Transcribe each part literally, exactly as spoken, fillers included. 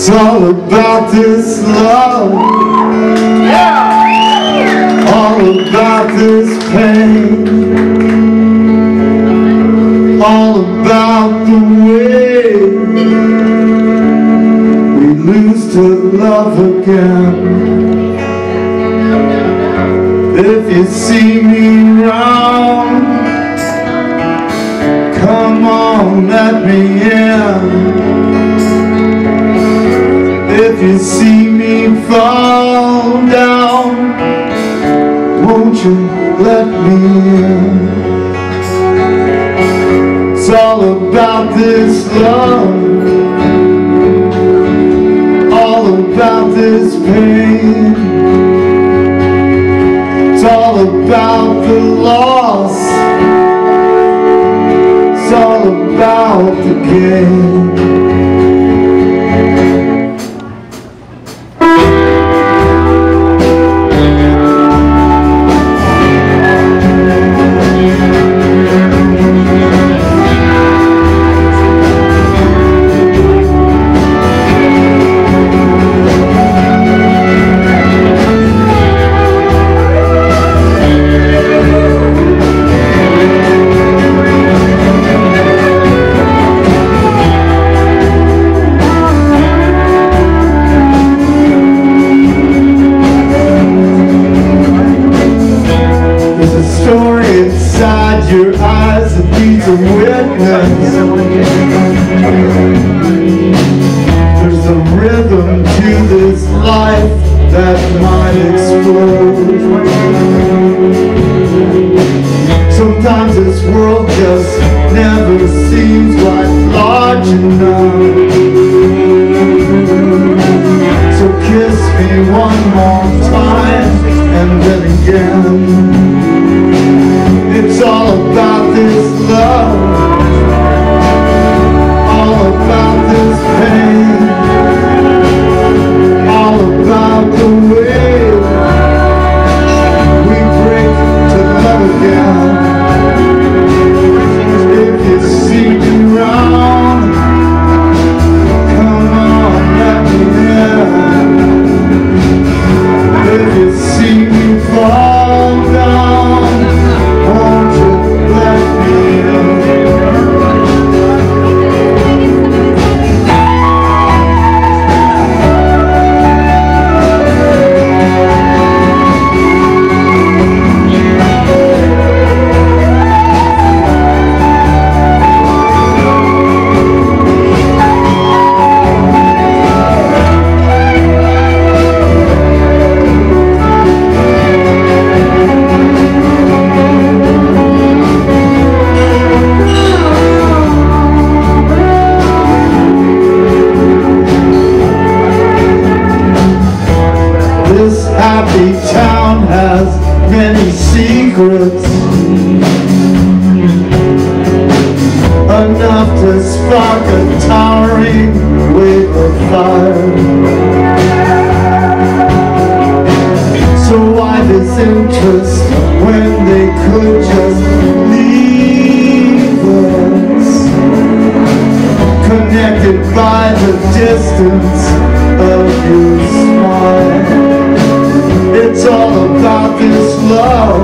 It's all about this love, yeah. All about this pain, all about the way we lose to love again. If you see me round, come on, let me in. If you see me fall down, won't you let me in? It's all about this love, all about this pain. It's all about the loss, it's all about the gain. Inside your eyes that needs a witness. There's a rhythm to this life that might explode. Sometimes this world just never seems quite large enough. So kiss me one more time and then again. It's all about this love, all about this pain, all about the way we break to love again. If you see me round, come on, let me in. If you see me fall down, won't you let me in? This happy town has many secrets, enough to spark a towering wave of fire. So why this interest when they could just leave us, connected by the distance of your smile? It's all about this love,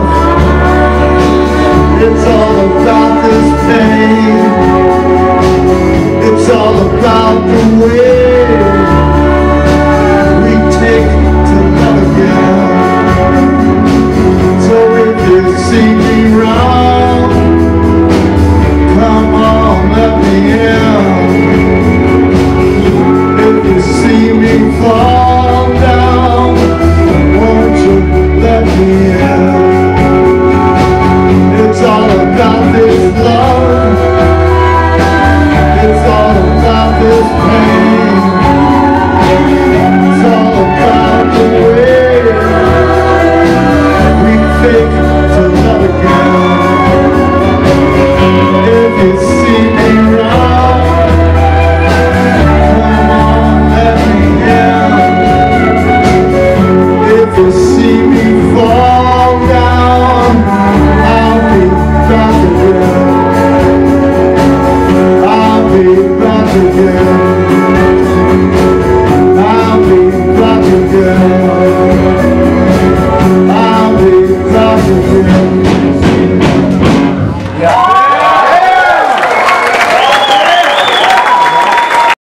it's all about this pain, it's all about the way Yeah.